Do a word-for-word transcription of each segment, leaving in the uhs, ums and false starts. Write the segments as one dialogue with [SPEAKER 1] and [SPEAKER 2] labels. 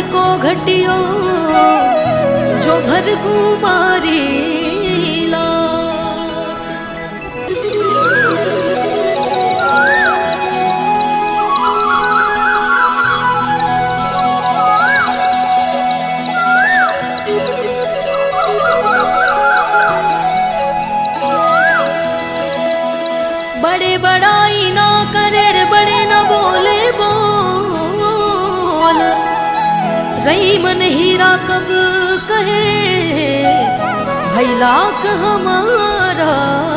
[SPEAKER 1] को घटियो जो भर कुमारी बड़े बड़ाई ना करे रे बड़े ना बोले बोल रही मन हीरा कब कहे भाई लाख हमारा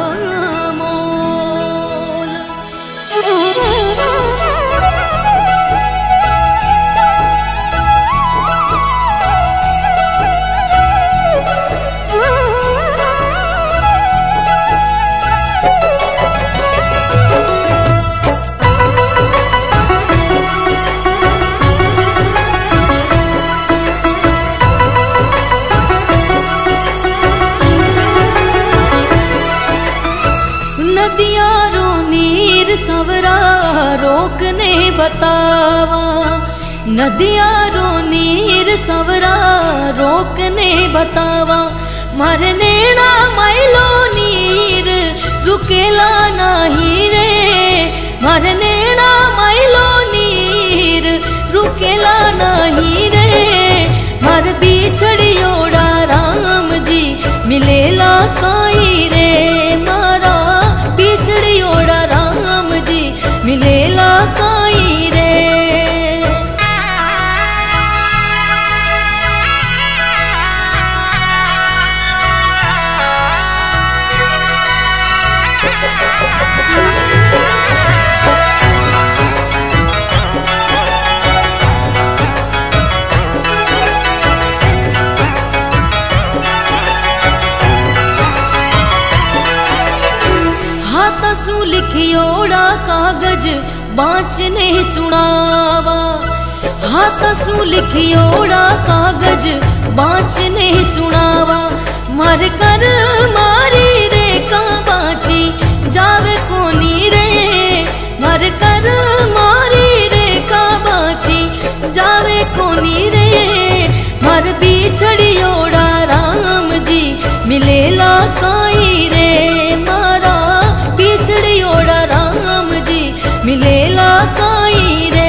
[SPEAKER 1] मोल। नदियारो नीर सवरा रोकने बतावा, नदियारो नीर सवरा रोकने बतावा, मरने ना मैलो नीर रुकेला नहीं रे, मरने ना मैलो नीर रुकेला नहीं रे, मर बिछड़ियोड़ा राम जी मिलेला काई रे, मारा बिछड़ियोड़ा राम जी मिलेला काई रे। हाथसू लिखियोड़ा कागज बाँचने सुनावा, हाथसू लिखियोड़ा कागज बाँचने सुनावा, मर कर मारी रे का बाँची जावे कोनी रे, मर कर मारी रे का बाँची जावे कोनी रे, मर बिछड़ियोड़ा राम जी मिलेला काई रे, मारा बिछड़ियोड़ा राम जी मिलेला काई रे।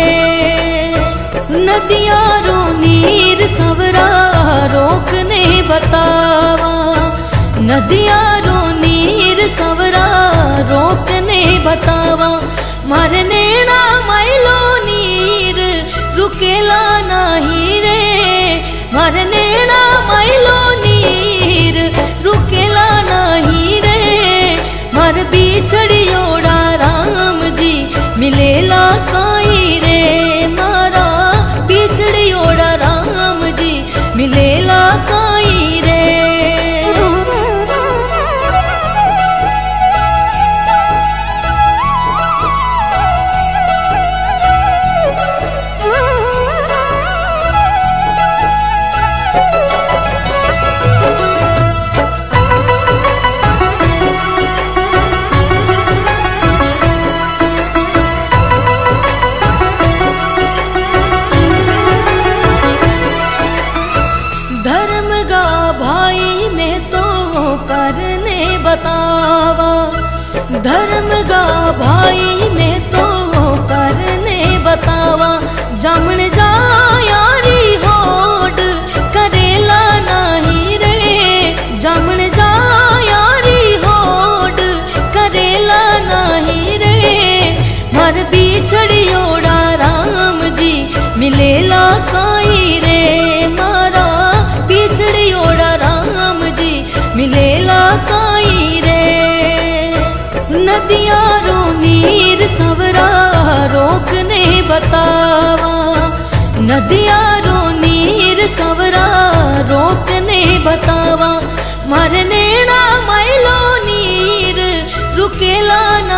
[SPEAKER 1] नदियारो नीर सवरा रोकने बतावा, नदियारो नीर सवरा रोकने बतावा, मरने ना मैलो नीर रुकेला नहीं रे, मरने ना मैलो नीर रुकेला नहीं रे, मर बिछड़ियोड़ा राम जी मिलेला काई रे, मारा बिछड़ियोड़ा राम जी मिलेला काई रे। धर्म गा भाई में तो करने बतावा, धर्म गा भाई में तो करने बतावा, जमण जा यारी होड़ करेला नहीं रे, जमण जा यारी होड़ करेला नहीं रे, मर बिछड़ियोड़ा राम जी मिलेला काई रे, मारा बिछड़ियोड़ा राम जी मिलेला काई रे। नदियारो नीर सवरा रोकने बतावा, नदियारो नीर सवरा रोकने बतावा, मरने ना मैलो नीर रुकेला ना